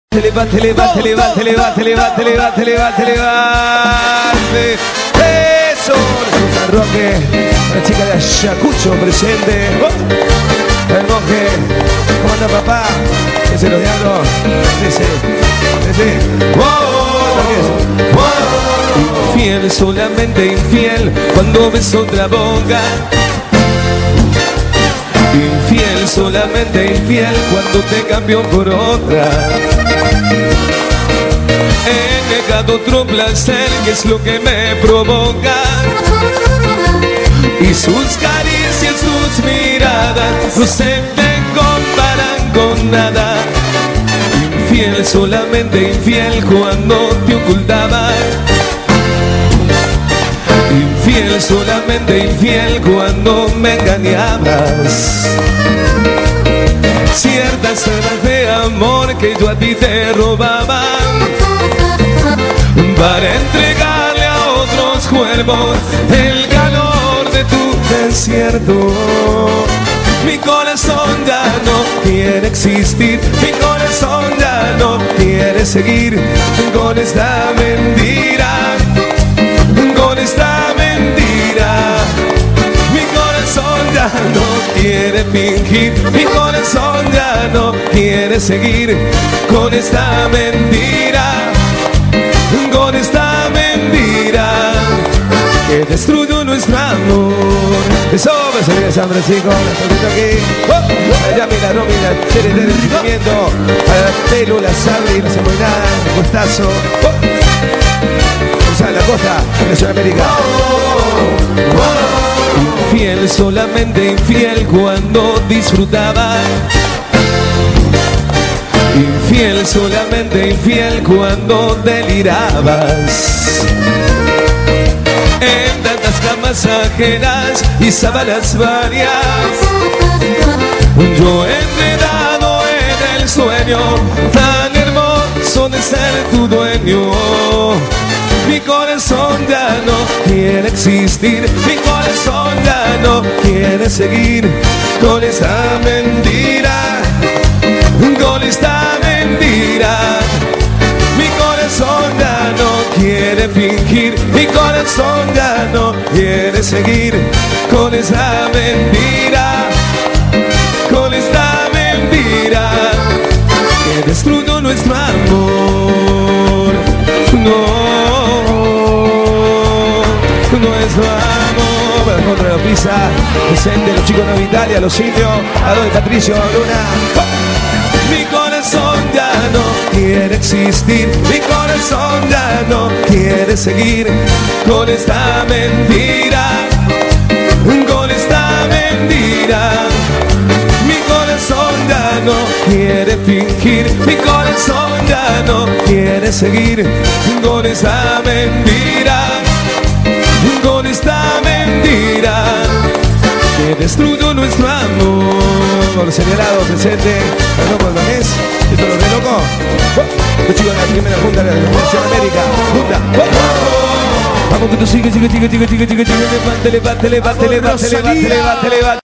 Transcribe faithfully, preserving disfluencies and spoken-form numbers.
Levante, levante, levante, levante, levante, levante, levante, levante. Eso, Sosa Roque, la chica de Ayacucho presente. El monje, ¿cómo anda papá? Ese los diablos, ese, ese. Wow, wow. Infiel, solamente infiel cuando ves otra boca. Infiel, solamente infiel cuando te cambió por otra. He negado otro placer que es lo que me provoca. Y sus caricias, sus miradas no se te comparan con nada. Infiel, solamente infiel cuando te ocultaba. Infiel, solamente infiel cuando me engañabas. Ciertas horas de amor que yo a ti te robaba para entregarle a otros cuerpos el calor de tu desierto. Mi corazón ya no quiere existir, mi corazón ya no quiere seguir con esta mentira, con esta mentira. Mi corazón ya no quiere fingir, mi corazón ya no quiere seguir con esta mentira, con esta mentira que destruyó nuestro amor. Eso me salió de San Francisco, la solito aquí. Oh, allá mira, no mira, tiene el sentimiento. A la pelo, la sangre y la cebollada, el gustazo. Oh. La costa de Sudamérica. Oh, oh. Infiel, solamente infiel cuando disfrutaba. Infiel, solamente infiel cuando delirabas. En tantas camas ajenas y sábanas varias, yo enredado en el sueño tan hermoso de ser tu dueño. Mi corazón ya no quiere existir, mi corazón ya no quiere seguir con esta mentira, con esta mentira. Mi corazón ya no quiere fingir, mi corazón ya no quiere seguir con esta mentira, con esta mentira que destruyó nuestro amor. No. Nuestro amor para contra la pizza, presente los chicos de Italia, los indios, a los de Patricio, Luna. Mi corazón ya no quiere existir, mi corazón ya no quiere seguir con esta mentira, con esta mentira. Mi corazón ya no quiere fingir, mi corazón ya no quiere seguir con esta mentira, con esta mentira que destruyó nuestro amor. Señalado, presente, el loco del mes, esto lo de loco. Los chicos de la primera junta de la América, junta. Vamos que tú sigue, sigue, sigue, sigue, sigue, sigue, levante, levante, levante, levante, levante, levante, levante.